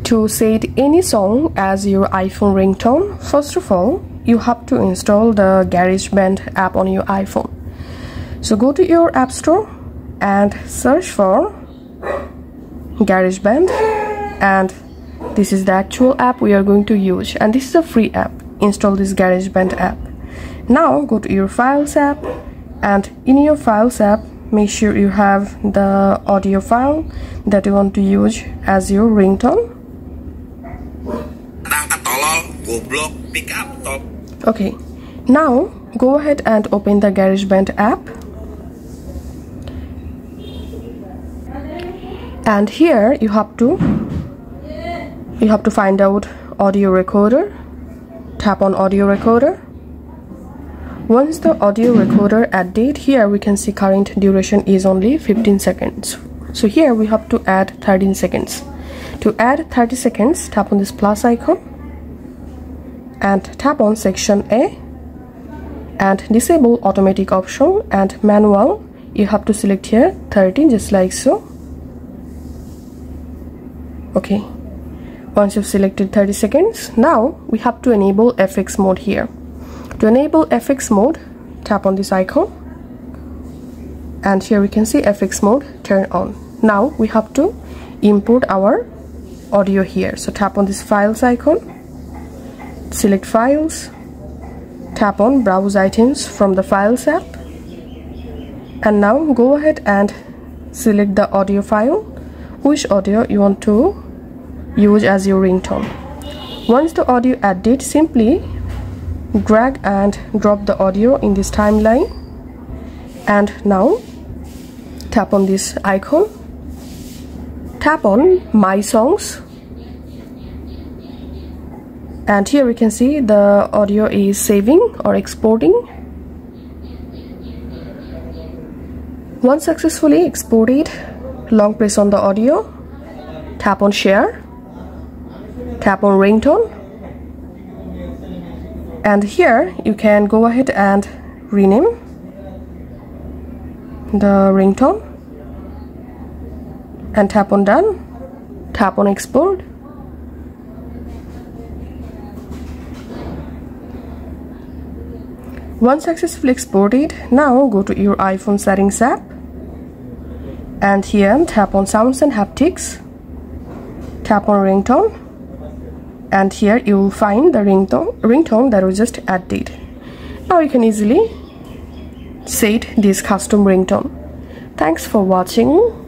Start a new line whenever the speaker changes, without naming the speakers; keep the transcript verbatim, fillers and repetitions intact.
To set any song as your iPhone ringtone, first of all, you have to install the GarageBand app on your iPhone. So go to your App Store and search for GarageBand, and this is the actual app we are going to use, and this is a free app. Install this GarageBand app. Now go to your Files app, and in your Files app, make sure you have the audio file that you want to use as your ringtone. Okay, now go ahead and open the GarageBand app, and here you have to you have to find out audio recorder. Tap on audio recorder. Once the audio recorder added, here we can see current duration is only fifteen seconds. So here we have to add thirteen seconds. To add thirty seconds, tap on this plus icon and tap on section A and disable automatic option, and manual you have to select here thirty, just like so. Okay, once you've selected thirty seconds, now we have to enable F X mode here. To enable F X mode, tap on this icon, and here we can see F X mode turn on. Now we have to import our audio here. So tap on this files icon, select files, tap on browse items from the files app, and now go ahead and select the audio file, which audio you want to use as your ringtone. Once the audio added, simply drag and drop the audio in this timeline, and now tap on this icon, tap on my songs, and here we can see the audio is saving or exporting. Once successfully exported, long press on the audio, tap on share, tap on ringtone, and here you can go ahead and rename the ringtone and tap on done, tap on export. Once successfully exported, now go to your iPhone settings app, and here tap on sounds and haptics, tap on ringtone, and here you will find the ringtone ringtone that was just added. Now you can easily set this custom ringtone. Thanks for watching.